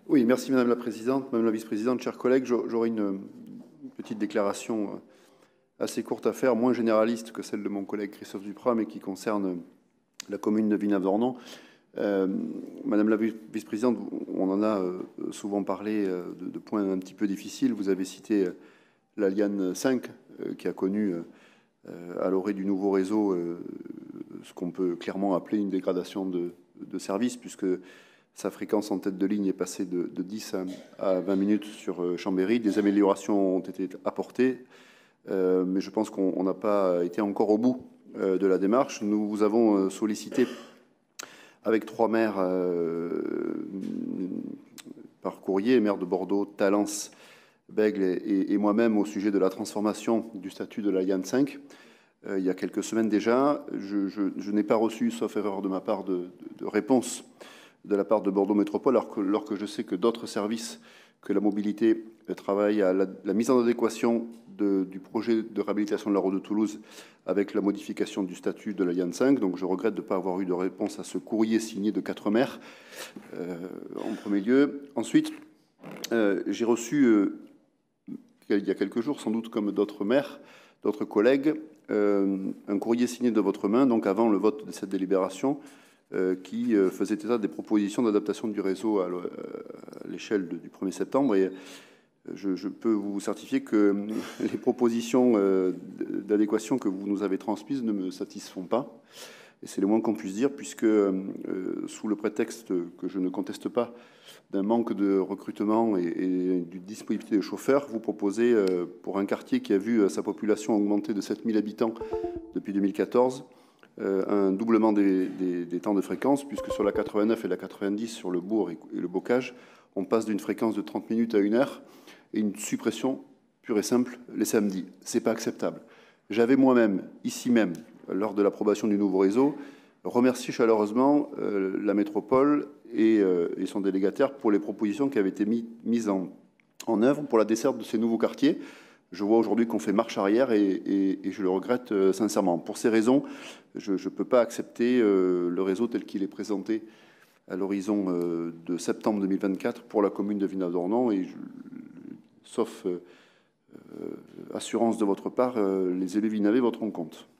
Oui, merci Madame la Présidente, Madame la Vice-Présidente, chers collègues. J'aurais une petite déclaration assez courte à faire, moins généraliste que celle de mon collègue Christophe Duprat, mais qui concerne la commune de Villeneuve-d'Ornon. Madame la Vice-Présidente, on en a souvent parlé de points un petit peu difficiles. Vous avez cité la Liane 5, qui a connu à l'orée du nouveau réseau ce qu'on peut clairement appeler une dégradation de service, puisque sa fréquence en tête de ligne est passée de 10 à 20 minutes sur Chambéry. Des améliorations ont été apportées, mais je pense qu'on n'a pas été encore au bout de la démarche. Nous vous avons sollicité avec 3 maires par courrier, maire de Bordeaux, Talence, Bègles et moi-même au sujet de la transformation du statut de la Liane 5. Il y a quelques semaines déjà, je n'ai pas reçu, sauf erreur de ma part, de réponse de la part de Bordeaux Métropole, alors que je sais que d'autres services que la mobilité travaillent à la mise en adéquation du projet de réhabilitation de la route de Toulouse avec la modification du statut de la Liane 5. Donc je regrette de ne pas avoir eu de réponse à ce courrier signé de 4 maires, en premier lieu. Ensuite, j'ai reçu, il y a quelques jours, sans doute comme d'autres maires, d'autres collègues, un courrier signé de votre main, donc avant le vote de cette délibération, qui faisait état des propositions d'adaptation du réseau à l'échelle du 1er septembre. Et je peux vous certifier que les propositions d'adéquation que vous nous avez transmises ne me satisfont pas. Et c'est le moins qu'on puisse dire, puisque sous le prétexte que je ne conteste pas d'un manque de recrutement et d'une disponibilité de chauffeurs, vous proposez, pour un quartier qui a vu sa population augmenter de 7000 habitants depuis 2014, un doublement des temps de fréquence, puisque sur la 89 et la 90, sur le bourg et le bocage, on passe d'une fréquence de 30 minutes à 1 heure, et une suppression pure et simple les samedis. Ce n'est pas acceptable. J'avais moi-même, ici même, lors de l'approbation du nouveau réseau, remercié chaleureusement la métropole et son délégataire pour les propositions qui avaient été mises en œuvre pour la desserte de ces nouveaux quartiers. Je vois aujourd'hui qu'on fait marche arrière et je le regrette sincèrement. Pour ces raisons, je ne peux pas accepter le réseau tel qu'il est présenté à l'horizon de septembre 2024 pour la commune de Villeneuve-d'Ornon. Et sauf assurance de votre part, les élus villeneuve voteront contre.